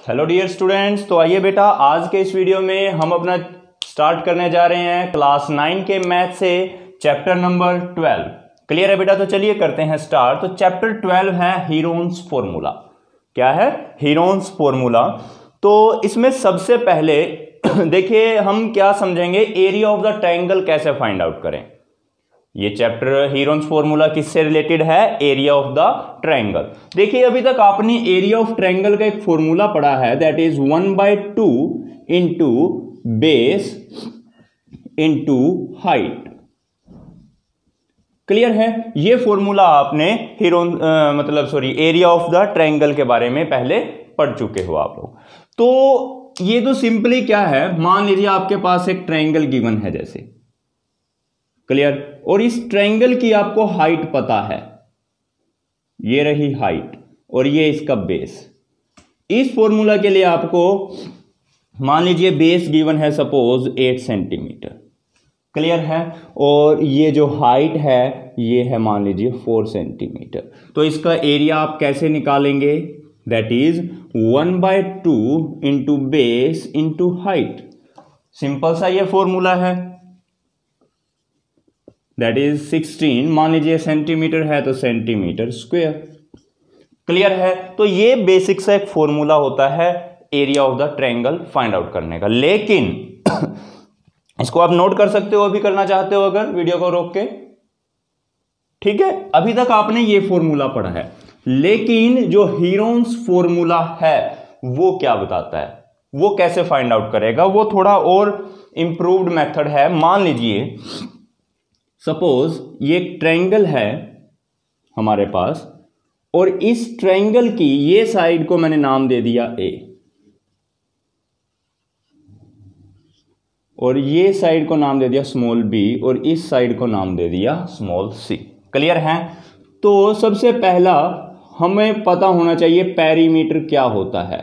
Hello dear students, तो आइए बेटा आज के इस वीडियो में हम अपना स्टार्ट करने जा रहे हैं क्लास 9 के मैथ से चैप्टर नंबर 12। क्लियर है बेटा? तो चलिए करते हैं स्टार्ट। तो चैप्टर 12 है हीरोन्स फॉर्मूला। क्या है? Heron's formula. तो इसमें सबसे पहले देखिए हम क्या समझेंगे, एरिया ऑफ द ट्रायंगल कैसे फाइंड आउट करें। ये चैप्टर हीरोन्स फॉर्मूला किससे रिलेटेड है? Area of the triangle. देखिए अभी तक आपने एरिया ऑफ ट्रायंगल का एक फॉर्मूला पढ़ा है, that is 1/2 into base into height. Clear है? ये फॉर्मूला आपने एरिया ऑफ द ट्रायंगल के बारे में पहले पढ़ चुके हो आप लोग। तो ये तो सिंपली क्या है, मान लीजिए आपके पास एक ट्रायंगल गिवन है जैसे, क्लियर, और इस ट्रायंगल की आपको हाइट पता है, ये रही हाइट और ये इसका बेस। इस फॉर्मूला के लिए आपको मान लीजिए बेस गिवन है सपोज 8 सेंटीमीटर, क्लियर है, और ये जो हाइट है ये है मान लीजिए 4 सेंटीमीटर। तो इसका एरिया आप कैसे निकालेंगे? That is 1/2 into base into height. Simple सा ये फॉर्मूला है, दैट इज 16, मान लीजिए सेंटीमीटर है तो सेंटीमीटर स्क्वायर। क्लियर है? तो ये बेसिक सा एक फॉर्मूला होता है area of the triangle find out करने का। लेकिन इसको आप नोट कर सकते हो अभी करना चाहते हो अगर वीडियो को रोक के, ठीक है। अभी तक आपने ये फॉर्मूला पढ़ा है, लेकिन जो हीरोन्स फॉर्मूला है वो क्या बताता है, वो कैसे फाइंड आउट करेगा, वो थोड़ा और इंप्रूव्ड मेथड है। मान लीजिए सपोज ये एक ट्रायंगल है हमारे पास, और इस ट्रायंगल की ये साइड को मैंने नाम दे दिया ए, और ये साइड को नाम दे दिया स्मॉल बी, और इस साइड को नाम दे दिया स्मॉल सी। क्लियर है? तो सबसे पहला हमें पता होना चाहिए पेरीमीटर क्या होता है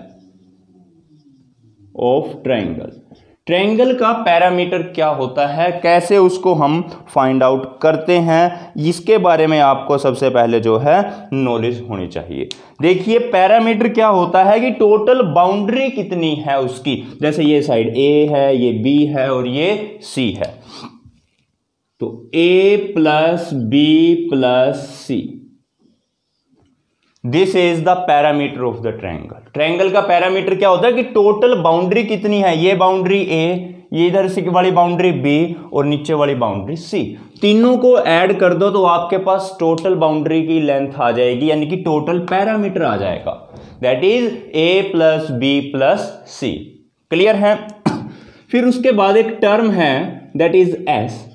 ऑफ ट्रायंगल। ट्रायंगल का पैरामीटर क्या होता है, कैसे उसको हम फाइंड आउट करते हैं, इसके बारे में आपको सबसे पहले जो है नॉलेज होनी चाहिए। देखिए पैरामीटर क्या होता है कि टोटल बाउंड्री कितनी है उसकी, जैसे ये साइड ए है, ये बी है और ये सी है, तो A plus B plus C, this is the parameter of the triangle. Triangle का पैरामीटर क्या होता है कि टोटल बाउंड्री कितनी है, ये बाउंड्री ए, ये इधर से वाली बाउंड्री बी और नीचे वाली बाउंड्री सी, तीनों को ऐड कर दो तो आपके पास टोटल बाउंड्री की लेंथ आ जाएगी, यानी कि टोटल पैरामीटर आ जाएगा, that is A plus B plus C. Clear है? फिर उसके बाद एक टर्म है दैट इज एस,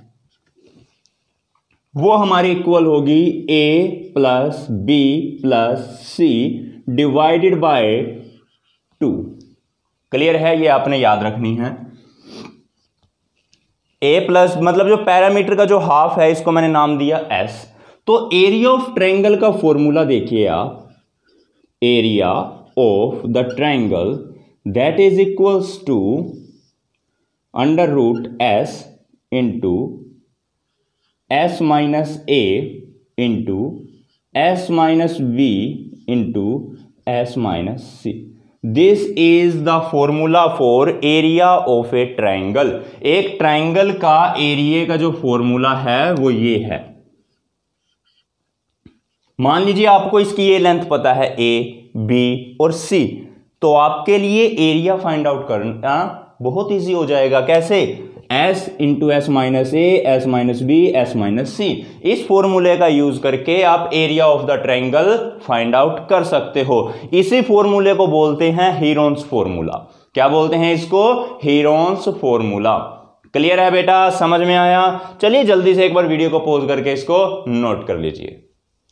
वो हमारी इक्वल होगी a plus B plus C divided by 2। Clear है? ये आपने याद रखनी है। a प्लस मतलब जो पैरामीटर का जो हाफ है इसको मैंने नाम दिया s। तो एरिया ऑफ ट्रायंगल का फॉर्मूला देखिए आप, area of the triangle that is equals to under root s into s minus a into s minus b into s minus c। This is the formula for area of a triangle. एक triangle का area का जो formula है वो ये है। मान लीजिए आपको इसकी ये लेंथ पता है a, b और c, तो आपके लिए एरिया फाइंड आउट करना बहुत इजी हो जाएगा। कैसे? s into S minus A, S minus B, S minus C. इस फॉर्मूले का यूज करके आप area of the triangle find out कर सकते हो। इसी फॉर्मूले को बोलते हैं हीरोन्स फॉर्मूला। क्या बोलते हैं इसको? Heron's formula. क्लियर है बेटा? समझ में आया? चलिए जल्दी से एक बार वीडियो को पॉज करके इसको नोट कर लीजिए।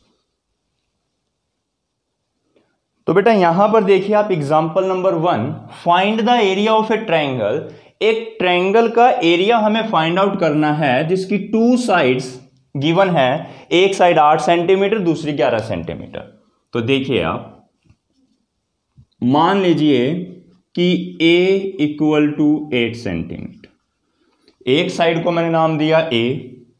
तो बेटा यहां पर देखिए आप example number 1, find the area of a triangle. एक ट्रायंगल का एरिया हमें फाइंड आउट करना है जिसकी 2 साइड्स गिवन है, एक साइड 8 सेंटीमीटर दूसरी 11 सेंटीमीटर। तो देखिए आप मान लीजिए कि a इक्वल टू 8 सेंटीमीटर, एक साइड को मैंने नाम दिया a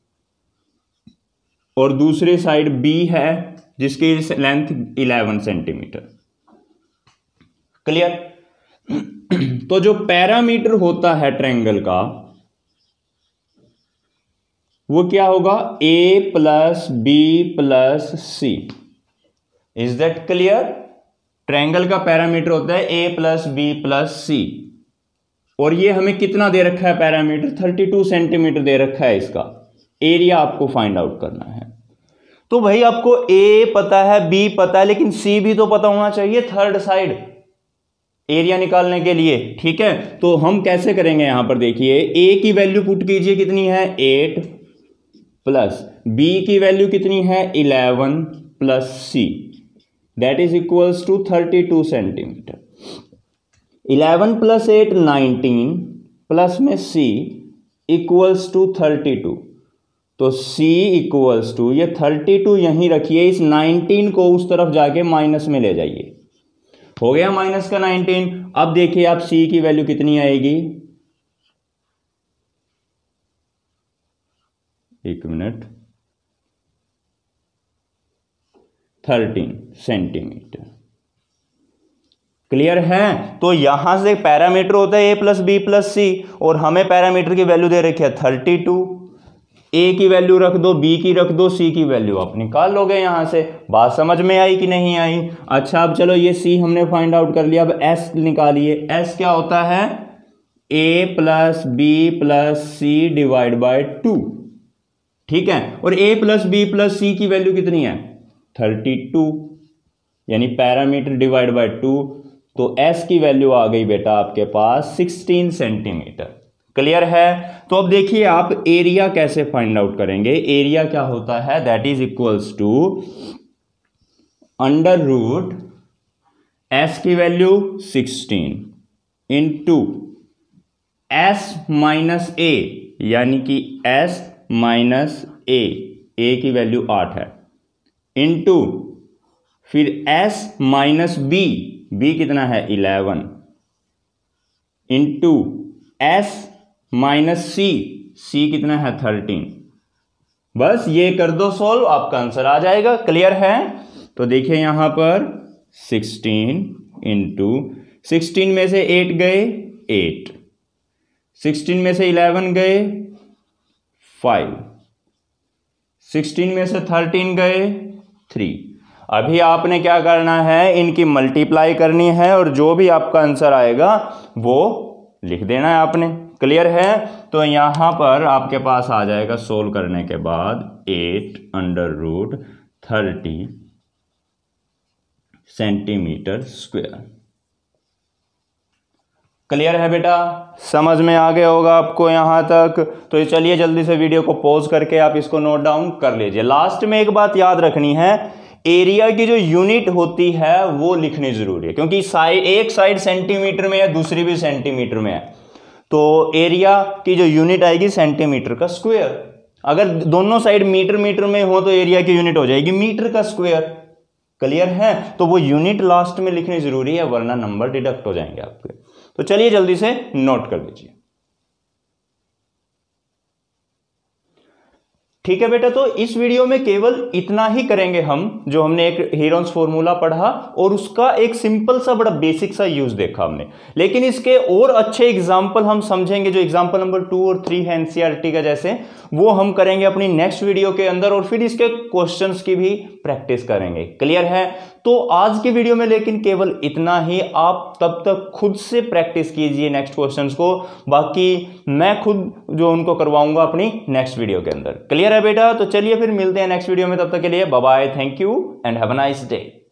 और दूसरी साइड b है जिसकी लेंथ 11 सेंटीमीटर। क्लियर? तो जो पैरामीटर होता है ट्रायंगल का वो क्या होगा, a plus B plus C. Is that clear? Triangle का पैरामीटर होता है a plus B plus C, और ये हमें कितना दे रखा है पैरामीटर, 32 सेंटीमीटर दे रखा है। इसका एरिया आपको फाइंड आउट करना है। तो भाई आपको a पता है, b पता है, लेकिन c भी तो पता होना चाहिए थर्ड साइड एरिया निकालने के लिए। ठीक है, तो हम कैसे करेंगे, यहां पर देखिए a की वैल्यू पुट कीजिए, कितनी है 8 प्लस b की वैल्यू कितनी है 11 plus c, that is equals to 32 centimetre. 11 plus 8 19 plus में c इक्वल्स टू 32, तो c इक्वल्स टू ये 32 यहीं रखिए, इस 19 को उस तरफ जाके माइनस में ले जाइए, हो गया माइनस का 19। अब देखिए आप c की वैल्यू कितनी आएगी, एक मिनट, 13 सेंटीमीटर। क्लियर है? तो यहां से पैरामीटर होता है a plus B plus C, और हमें पैरामीटर की वैल्यू दे रखी है 32। a की वैल्यू रख दो, b की रख दो, c की वैल्यू आप निकाल लोगे यहां से। बात समझ में आई कि नहीं आई? अच्छा, अब चलो ये c हमने फाइंड आउट कर लिया, अब s निकालिए। s क्या होता है, a plus B plus C divide by 2। ठीक है, और a plus B plus C की वैल्यू कितनी है 32, यानी पैरामीटर डिवाइड बाय 2, तो s की वैल्यू आ गई बेटा आपके पास 16 सेंटीमीटर। क्लियर है? तो अब देखिए आप एरिया कैसे फाइंड आउट करेंगे। एरिया क्या होता है, that is equals to under root s की value 16 into s minus A, यानी कि s माइनस ए की वैल्यू 8 है, इंटू फिर s माइनस बी कितना है 11, इंटू s माइनस सी कितना है 13। बस ये कर दो सॉल्व, आपका आंसर आ जाएगा। क्लियर है? तो देखिए यहां पर 16 इंटू 16 में से 8 गए 8, 16 में से 11 गए 5, 16 में से 13 गए 3। अभी आपने क्या करना है, इनकी मल्टीप्लाई करनी है, और जो भी आपका आंसर आएगा वो लिख देना है आपने। क्लियर है? तो यहां पर आपके पास आ जाएगा सोल्व करने के बाद 8 under root 30 centimetre square. Clear है बेटा? समझ में आ गया होगा आपको यहां तक? तो चलिए जल्दी से वीडियो को पॉज करके आप इसको नोट डाउन कर लीजिए। लास्ट में एक बात याद रखनी है, एरिया की जो यूनिट होती है वो लिखनी जरूरी है, क्योंकि एक साइड सेंटीमीटर में है, दूसरी भी सेंटीमीटर में है, तो एरिया की जो यूनिट आएगी सेंटीमीटर का स्क्वायर। अगर दोनों साइड मीटर में हो तो एरिया की यूनिट हो जाएगी मीटर का स्क्वायर। क्लियर है? तो वो यूनिट लास्ट में लिखनी जरूरी है, वरना नंबर डिडक्ट हो जाएंगे आपके। तो चलिए जल्दी से नोट कर लीजिए। ठीक है बेटा, तो इस वीडियो में केवल इतना ही करेंगे हम, जो हमने एक हीरोन्स फॉर्मूला पढ़ा और उसका एक सिंपल सा बड़ा बेसिक सा यूज देखा हमने। लेकिन इसके और अच्छे एग्जाम्पल हम समझेंगे, जो एग्जाम्पल नंबर 2 और 3 है एनसीईआरटी का जैसे, वो हम करेंगे अपनी नेक्स्ट वीडियो के अंदर, और फिर इसके क्वेश्चंस की भी प्रैक्टिस करेंगे। क्लियर है? तो आज की वीडियो में लेकिन केवल इतना ही। आप तब तक खुद से प्रैक्टिस कीजिए नेक्स्ट क्वेश्चंस को, बाकी मैं खुद जो उनको करवाऊंगा अपनी नेक्स्ट वीडियो के अंदर। क्लियर है बेटा? तो चलिए फिर मिलते हैं नेक्स्ट वीडियो में, तब तक के लिए bye bye, thank you and have a nice day.